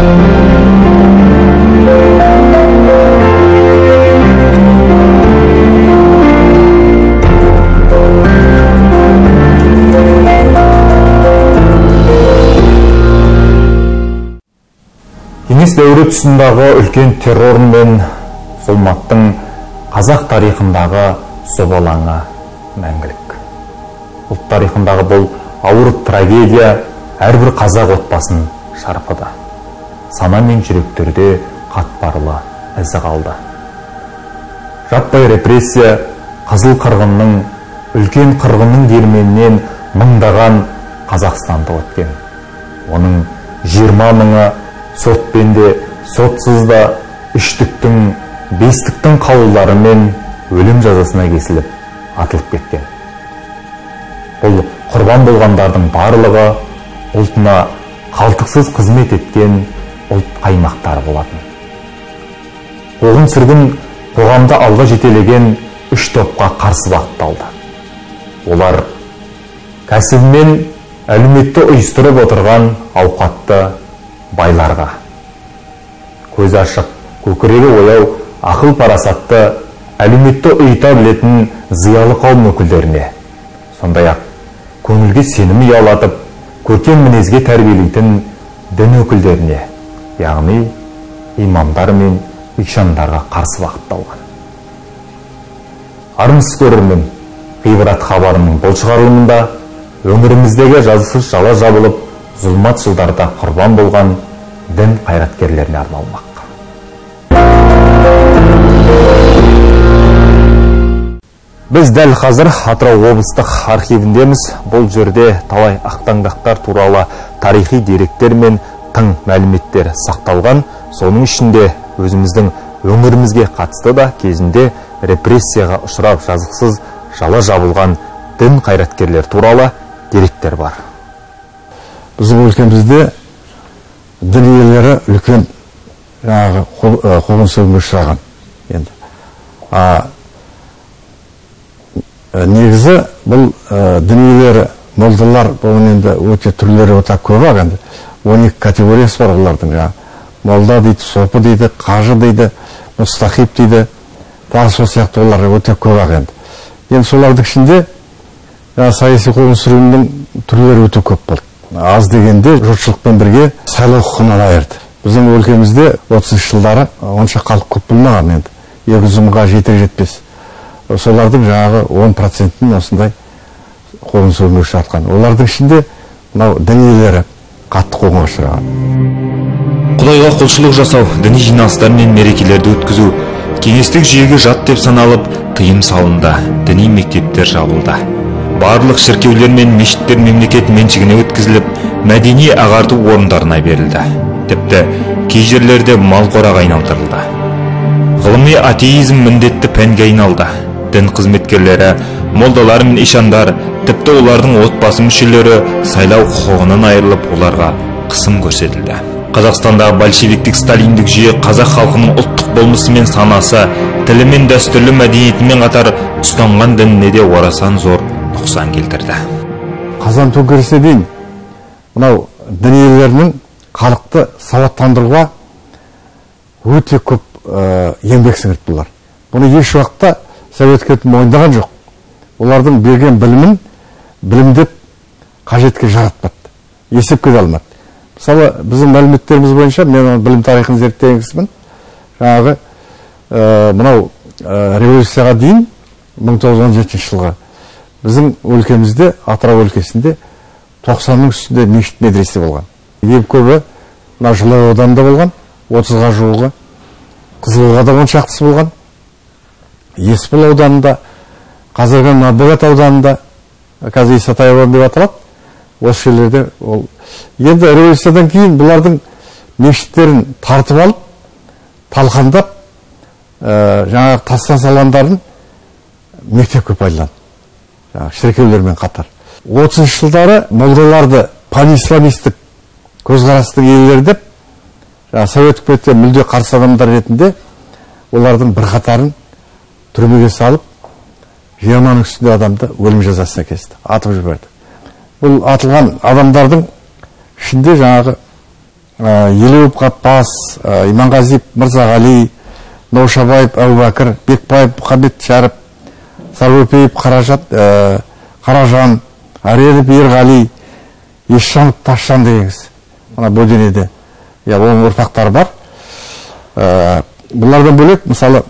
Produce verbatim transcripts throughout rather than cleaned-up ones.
Кеңес дәуірі тұсындағы үлкен террор мен зұлматтың қазақ тарихындағы зобалаңы мәңгілік. Ұлт тарихындағы бұл ауыр трагедия әрбір қазақ отбасын шарпыды. Сана мен жүректерде қатпарлы ізі қалды. Жаппай репрессия қызыл қырғынның, үлкен қырғынның диірменінен мыңдаған Қазақстанды өткен. Оның жиырма мыңы сотпен де, сотсыз да, үштіктің, бестіктің қаулыларымен өлім жазасына кесіліп, атылып кеткен. Бұл құрбан болғандардың барлығы ұлтына қалтықсыз қызмет еткен ұлт қаймақтары болатын. Қуғын сүргін қоғамда алға жетелеген үш топқа қарсы бағытталды. Олар кәсібімен әлеуметті ұйыстырып отырған ауқатты байларға, көзі ашық, көкірегі ояу, ақыл парасатты, әлеуметті ұйыта білетін зиялы қауым өкілдеріне, сондай-ақ көңілге сенім ұялатып, көркем мінезге тәрбиелейтін дін өкілдеріне, яғни имамдар мен ишандарға қарсы бағытталған. Армысыз көрермен, ғибрат хабарының бұл шығарылымында өңіріміздегі жазықсыз жала жабылып, зұлмат жылдарда құрбан болған дін қайраткерлеріне арналмақ. Біз дәл қазір Атырау облыстық архивіндеміз. Бұл жерде талай ақтаңдақтар туралы тарихи деректер мен тың мәліметтер сақталған. Соның ішінде өзіміздің өңірімізге қатысты да кезінде репрессияға ұшырап жазықсыз жала жабылған дін қайраткерлер туралы деректер бар. Біздің өлкемізде дін иелері үлкен қуғын сүргінге ұшыраған. Енді негізі бұл дін иелері, молдалар, бұл енді өте түрлері өте көп ақ. он екі категориясы бар олардың. Молда дейді, сопы дейді, қажы дейді, мұстахип дейді, тағы сол сияқты олар өте көп ақ. Енді енді солардың ішінде саяси қуғын сүргіннің түрлері өте көп болды. Аз дегенде жұртшылықпен бірге сайлау құқығынан айырды. Біздің өлкемізде отызыншы жылдары онша халық көп болмаған, енді екі жүз мыңға жетер жетпес. Солардың жаңағы он процентін осындай қуғын сүргінге ұшыратқан. Олардың ішінде мынау дін иелері қатты қуғынға ұшыраған. Құдайға құлшылық жасау, діни жиналыстар мен мерекелерді өткізу кеңестік жүйеге жат деп саналып, тыйым салынды, діни мектептер жабылды. Барлық шіркеулер мен мешіттер мемлекет меншігіне өткізіліп, мәдени ағарту орындарына берілді. Тіпті кей жерлерде мал қораға айналдырылды. Ғылыми атеизм міндетті пәнге айналды. Дін қызметкерлері, молдалар мен ишандар, тіпті олардың отбасы мүшелері сайлау құқығынан айырылып, оларға қысым көрсетілді. Қазақстандағы большевиктік сталиндік жүйе қазақ халқының ұлттық болмысы мен санасы, тілі мен дәстүрлі мәдениетімен қатар ұстанған дініне де орасан зор нұқсан келтірді. Қазан төңкерісіне дейін мынау дін иелерінің халықты сауаттандыруға өте көп еңбек сіңірді бұлар. Бұны еш уақытта Совет үкіметі мойындаған жоқ. Олардың берген білімін білімдеп қажетке жаратпады, есепке алмады. Мысалы, біздің мәліметтеріміз бойынша, мен білім тарихын зерттеген кісімін, жаңағы мынау революцияға дейін мың тоғыз жүз он жетінші жылға біздің өлкемізде, Атырау өлкесінде тоқсанның үстінде мешіт медресе болған. Ең көбі мына Жылой ауданында болған, отызға жуығы, Қызылордада он шақтысы болған, Есбол ауданында, қазіргі Надбөгет ауданында, қазір Исатай ауданы деп аталады. Осы жерлерде ол енді революциядан кейін бұлардың мешіттерін тартып алып, талқандап, жаңағы тастан салғандарын мектепке пайдаланды. Шіркеулермен қатар. отызыншы жылдары молдаларды панисламистік көзқарастың иелері деп, Совет үкіметіне мүлде қарсы адамдар ретінде олардың бірқатарын түрмеге салып, жиырманың үстінде адамды өлім жазасына кесті, атып жіберді. Бұл атылған адамдардың ішінде жаңағы Елеуов Ғаппас, Иманғазиев Мырзағали, Наушабаев Әбубәкір, Бекбаев Мұхаммед Шәріп, Сарөпеев Қаражат, Қаражан, Арелов Ерғали, Ешжанов Ташжан дегеніз. Ана Боденеде. Я, оның ұрпақтары бар. Бұлардан бөлек, мысалы,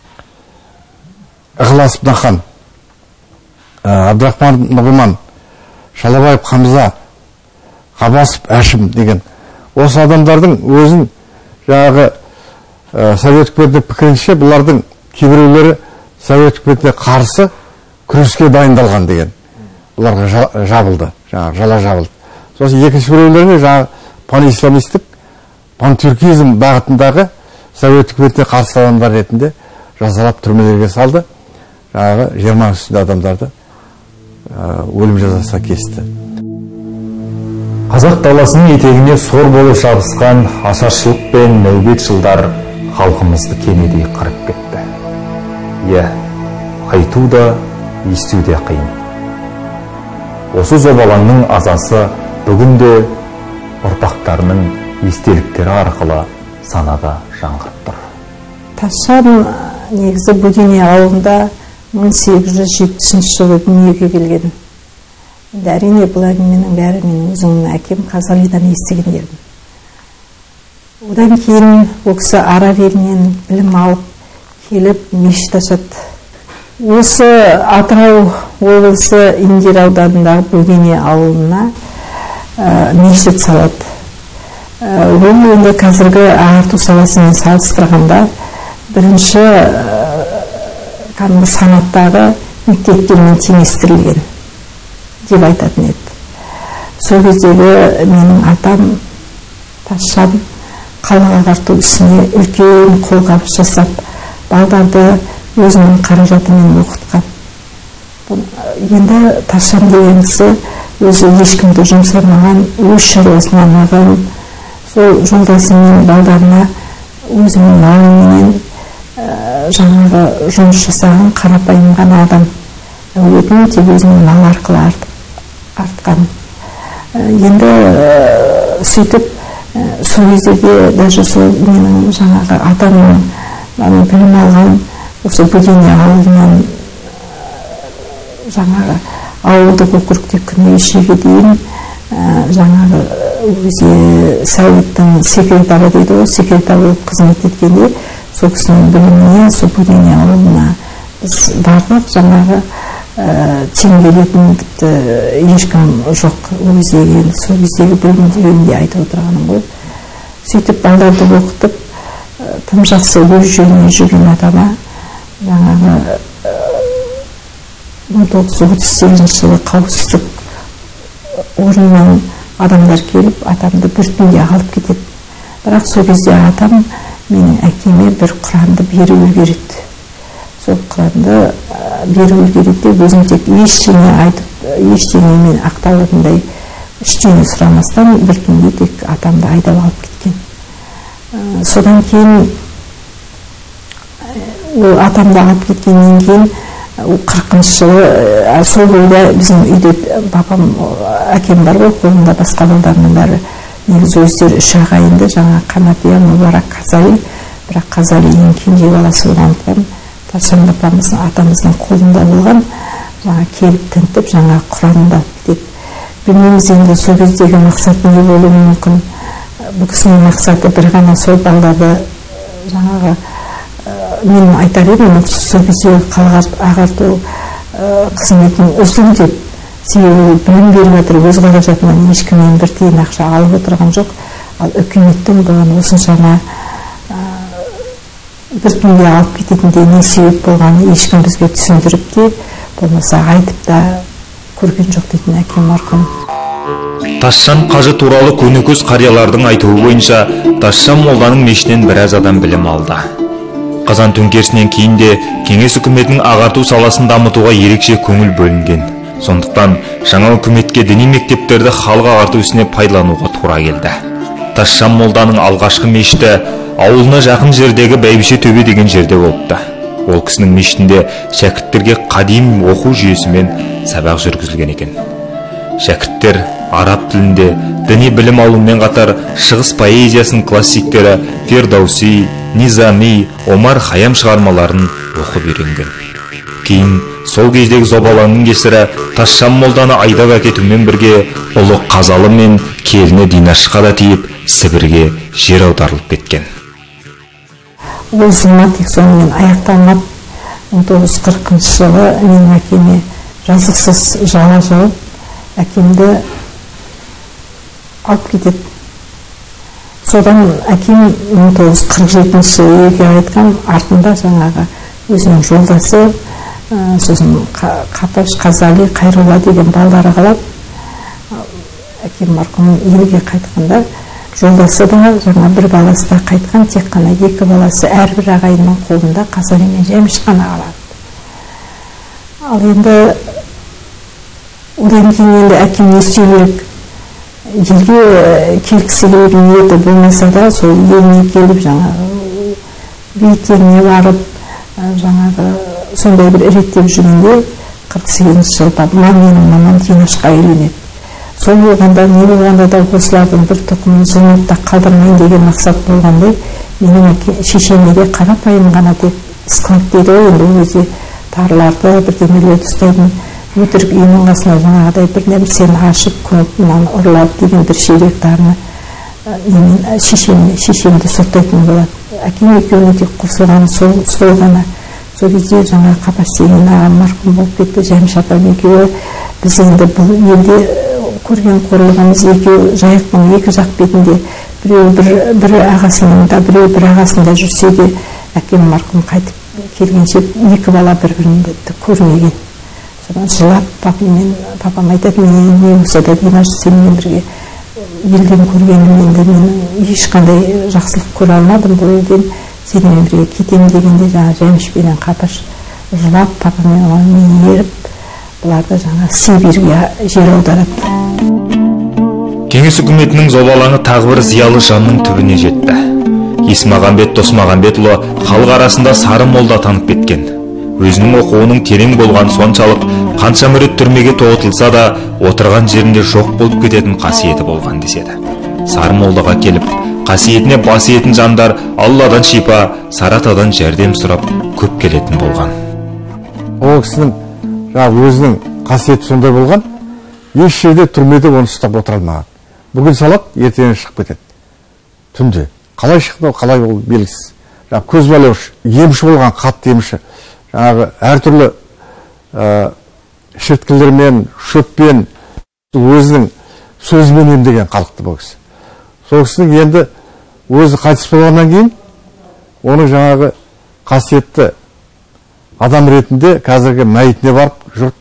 Ықылас Нахан, Абдрахман Нұғыман, Шалабаев Хамза, Қабасов Әшім деген. Осы адамдардың өзін жаңағы Совет үкіметінің пікірінше бұлардың кейбіреулері Совет үкіметіне қарсы күреске дайындалған деген. Бұларға жабылды, жаңағы жала жабылды. Сосын екінші біреулеріне жаңағы панисламистік, пантүркизм бағытындағы Совет үкіметіне қарсы адамдар ретінде жазалап түрмелерге салды. Жаңағы жиырма үстінде адамдарды өлім жазасына кесті. Қазақ даласының етегіне сор болып шабысқан ашаршылық пен нәубет жылдар халқымызды кенедей қырып кетті. Иә, айту да, есту де қиын. Осы зобалаңның азасы бүгінде ұрпақтарының естеліктері арқылы санада жаңғырып тұр. Ташжан негізі Бөдене ауылында мың сегіз жүз жетпісінші жылы дүниеге келген. Әрине бұл әңгіменің бәрі менің өзімнің әкем Қазалидан естіген едім. Одан кейін ол кісі Араб елінен білім алып келіп мешіт ашады. Осы Атырау облысы Индер ауданындағы Бөдене ауылына мешіт салады. Ол енді қазіргі ағарту саласымен салыстырғанда бірінші санаттағы мектептермен теңестірілген деп айтатын еді. Сол кездегі менің атам Ташжан қалаға ағарту ісіне үлкен қолғабыс жасап, балдарды өзінің қаражатымен оқытқан. Енді Ташжан деген кісі өзі ешкімді жұмсамаған, өз шаруасын алмаған, сол жолдасымен балдарына өзінің малыменен жаңағы жұмыс жасаған қарапайым ғана адам. Өтін тек өзінің мал арқылы артқан. Енді сөйтіп сол кездерде даже сол менің жаңағы атамның білім алған осы Бөдене ауылынан жаңағы ауылдық округте күні кешеге дейін жаңағы өзі советтің секретары дейді ғой, секретар болып қызмет еткенде сол кісінің біліміне сол Бөдене ауылына біз бардық. Жаңағы тең келетін тіпті ешкім жоқ. Ол кездегі сол кездегі білім дегенде айтып отырғаным ғой. Сөйтіп балдарды оқытып тым жақсы өз жөніне жүрген атама жаңағы мың тоғыз жүз отыз сегізінші жылы қауіпсіздік орнынан адамдар келіп атамды бір түнде алып кетеді. Бірақ сол кезде атам менің әкеме бір Құранды беріп үлгереді. Сол Құранды беріп үлгереді, өзім тек ештеңе айтып, ештеңемен ақталатындай ештеңе сұрамастан бір түнде тек атамды айдап алып кеткен. Содан кейін ол атамды алып кеткеннен кейін қырқыншы жылы сол бойда біздің үйде папам, әкем бар ғой, қолында басқа балдарының бәрі негізі өздері үш ағайынды, жаңа Қанапия, Мұбарак, Қазали, бірақ Қазали ең кенже баласы болғандықтан Ташжан папамыздың атамыздың қолында болған, жаңа келіп тінтіп жаңа Құранды алып кетеді. Білмейміз енді сол кездегі мақсаты не болуы мүмкін. Бұл кісінің мақсаты бір ғана сол балдарды жаңағы мен айтар едім, сол кездегі қалаға ағарту қызметін үзу деп. Себебі білім беріп жатыр, өз қаражатынан ешкімнен бір тиын ақша алып отырған жоқ. Ал үкіметтің бұған осыншама бір түнде алып кететіндей не себеп болғаны ешкім бізге түсіндіріп те, болмаса айтып та көрген жоқ дейтін әкем марқұм. Ташжан қажы туралы көнекөз қариялардың айтуы бойынша Ташжан молданың мешітінен біраз адам білім алды. Қазан төңкерісінен кейін де кеңес үкіметінің ағарту саласын дамытуға ерекше көңіл бөлінген. Сондықтан жаңа үкіметке діни мектептерді халық ағарту ісіне пайдалануға тура келді. Ташжан молданың алғашқы мешіті ауылына жақын жердегі Бәйбіше төбе деген жерде болыпты. Ол кісінің мешітінде шәкірттерге қадим оқу жүйесімен сабақ жүргізілген екен. Шәкірттер араб тілінде діни білім алумен қатар шығыс поэзиясының классиктері Фердауси, Низами, Омар Хайям шығармаларын оқып үйренген. Кейін сол кездегі зобалаңның кесірі Тасжан молданы айдап әкетумен бірге ұлы Қазалы мен келіні Динашқа да тиіп Сібірге жер аударылып кеткен. Ол зұлмат тек сонымен аяқталмап, мың тоғыз жүз қырқыншы жылы менің әкеме жазықсыз жала жауып, әкемді алып кетеді. Содан әкем мың тоғыз жүз қырық жетінші жылы елге қайтқан, артында жаңағы өзінің жолдасы, сосын Қапаш, Қазали, Қайролла деген балдары қалап, әкем марқұм елге қайтқанда жолдасы да жаңа бір баласы да қайтқан, тек қана екі баласы әрбір ағайынның қолында Қазали мен Жәміш қана қалады. Ал енді одан кейін енді әкем не істеу керек? Елге келгісі келетін ниеті болмаса да, сол еліне келіп жаңағы бейіттеріне барып, жаңағы сондай бір реттеп жүргенде қырық сегізінші жылда менің мамам Динашқа үйленеді. Сол болғанда, не болғанда да осылардың бір тұқымын зұлматта қалдырмайын деген мақсат болғандай, менің шешеме де қарапайым ғана тек склад дейді ғой, енді өзі тарларды, бірдемелерді ұстайтын өтірік үйінің қасына жаңағыдай бір нәрсені ашып, көмітінен ұрлап деген бір ширек дарыны шешемді соттайтын болады. Әкем екеуіне тек қосылғаны сол ғана. Сол кезде жаңа Қапаш деген ағам марқұм болып кетті, Жәміш апам екеуі. Біз енді бұл елде көрген қорлығымыз екеу жайықтың екі жақ бетінде, біреу бір ағасының да, біреу бір ағасында жүрсе де, әкем марқұм қайтып келгенше екі бала бір-бірінде көрмеген. Содан жылап, папам айтады, не болса да Динаш сенімен бірге елден көргеніммен де мен ешқандай жақсылық көре алмадым бұл елден, сенімен бірге кетем дегенде жаңа Жәміш пенен Қапаш жылап, папамен мені еріп, бұларды жаңа Сибирге жер аударады. Кеңес үкіметінің зобалаңы тағы бір зиялы жанның түбіне жетті. Есмағамбет Досмағамбетұлы халық арасында Сары молда танып кеткен. Өзінің оқуының терең болған соншалық, қанша мүрит түрмеге тоғытылса да, отырған жерінде жоқ болып кететін қасиеті болған деседі. Сары молдаға келіп, қасиетіне бас иетін жандар Алладан шипа, Саратадан жәрдем сұрап көп келетін болған. Ол кісінің өзінің қасиеті сондай болған, еш жерде түрмеде оны ұстап отыра алмаған. Бүгін салат, ертең шығып кетеді. Түнде. Қалай шықты, қалай ол белгісіз. Көз байлаушы, емші болған, қатты емші. Жаңағы әртүрлі шірткілермен, шөппен, өзінің сөзімен емдеген халықты бұл кісі. Сол кісінің енді өзі қайтыс болғаннан кейін, оның жаңағы қасиетті адам ретінде қазіргі мәйітіне барып, жұрт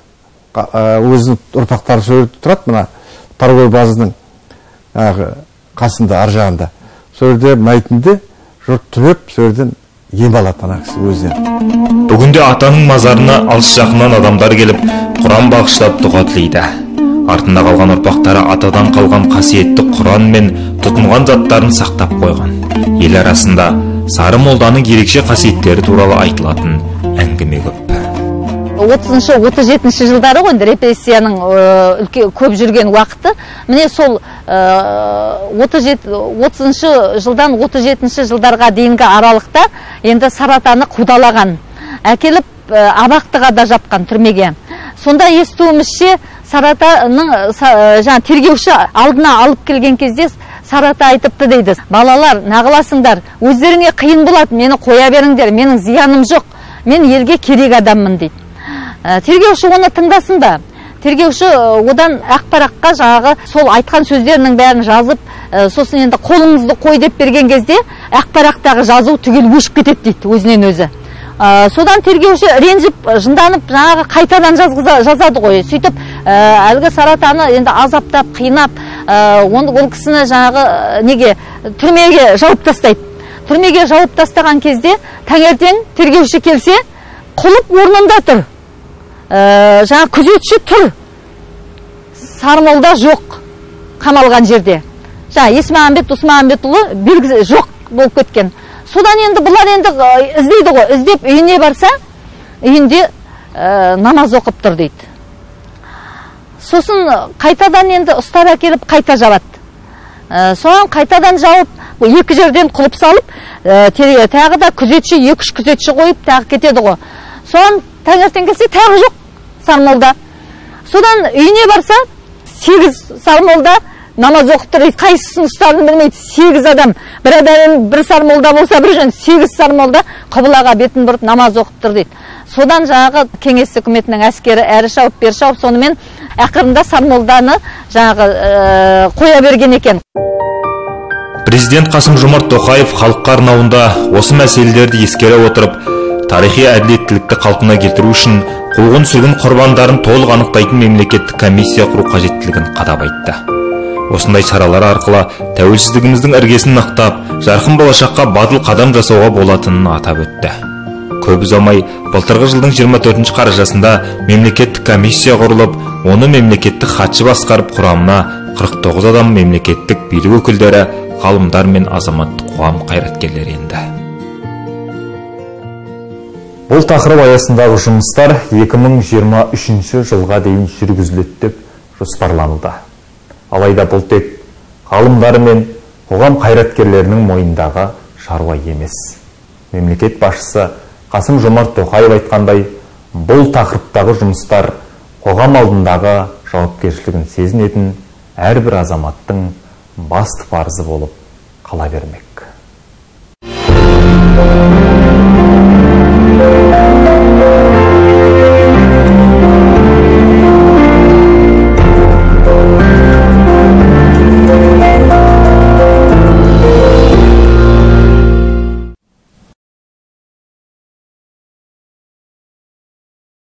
өзінің ұрпақтары сөйлетіп тұрады, мына Тарғой базының қасында, ар жағында. Сол жерде мәйітінде жұрт түлеп, сол жерден ем алады ана кісі өзінен. Бүгінде атаның мазарына алыс жақыннан адамдар келіп, Құран бағыштап дұға тілейді. Артында қалған ұрпақтары атадан қалған қасиетті Құран мен тұтынған заттарын сақтап қойған. Ел арасында Сары молданың ерекше қасиеттері туралы айтылатын әңгіме көп. отызыншы отыз жетінші жылдары ғой, репрессияның көп жүрген уақыты. Міне сол отызыншы жылдан отыз жетінші жылдарға дейінгі аралықта енді Саратаны қудалаған, әкеліп абақтыға да жапқан түрмеге. Сонда естуімізше Саратаның жаңа тергеуші алдына алып келген кезде Сарата айтыпты дейді: балалар, нағыласыңдар, өздеріңе қиын болады, мені қоя беріңдер, менің зияным жоқ, мен елге керек адаммын дейді. Тергеуші оны тыңдасын ба? Тергеуші одан ақпараққа жаңағы сол айтқан сөздерінің бәрін жазып, сосын енді қолыңызды қой деп берген кезде ақпарақтағы жазу түгел өшіп кетеді дейді, өзінен өзі. Содан тергеуші ренжіп, жынданып, жаңағы қайтадан жазады ғой. Сөйтіп, әлгі Саратаны енді азаптап, қинап, ол кісіні жаңағы неге түрмеге жауып тастайды. Түрмеге жауып тастаған кезде таңертең тергеуші келсе, құлып орнында тұр. Жаңа күзетші тұр, Сары молда жоқ, қамалған жерде. Жаңа Есмағамбет Досмағамбетұлы белгісі жоқ болып кеткен. Содан енді бұлар енді іздейді ғой, іздеп үйіне барса, үйінде намаз оқып тұр дейді. сосын қайтадан енді ұстап әкеліп қайта жабады. Соған қайтадан жауып, екі жерден құлып салып, тағы да күзетші, екі үш күзетші қойып, тағы кетеді ғой. Соған таңертең келсе, тағы жоқ сармолда. Содан үйіне барса, сегіз сармолда намаз оқып тұр, қайсысын ұстарын білмейді, сегіз адам. Бір адам бір сармолда болса, бір жөн сегіз сармолда қыбылаға бетін бұрып намаз оқып тұр дейді. Содан жаңағы кеңес үкіметінің әскері әрі шауып, бері шауып, сонымен ақырында сармолданы жаңағы қоя берген екен. Президент Қасым-Жомарт Тоқаев халыққа арнауында осы мәселелерді ескере отырып, тарихи әділеттілікті қалпына келтіру үшін қуғын-сүргін құрбандарын толық анықтайтын мемлекеттік комиссия құру қажеттілігін қадап айтты. Осындай шаралар арқылы тәуелсіздігіміздің іргесін нықтап, жарқын болашаққа батыл қадам жасауға болатынын атап өтті. Көп ұзамай, былтырғы жылдың жиырма төртінші қарашасында мемлекеттік комиссия құрылып, оны мемлекеттік хатшы басқарып, құрамына қырық тоғыз адам мемлекеттік билік өкілдері, ғалымдар мен азаматтық қоғам қайраткерлері енді. Бұл тақырып аясындағы жұмыстар екі мың жиырма үшінші жылға дейін жүргізіледі деп жоспарлануда. Алайда бұл тек ғалымдар мен қоғам қайраткерлерінің мойнындағы шаруа емес. Мемлекет басшысы Қасым-Жомарт Тоқаев айтқандай, бұл тақырыптағы жұмыстар қоғам алдындағы жауапкершілігін сезінетін әрбір азаматтың басты парызы болып қала бермек.